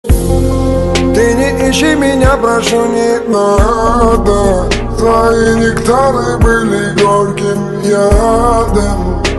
Ты не ищи меня, прошу, не надо. Твои нектары были горьким ядом.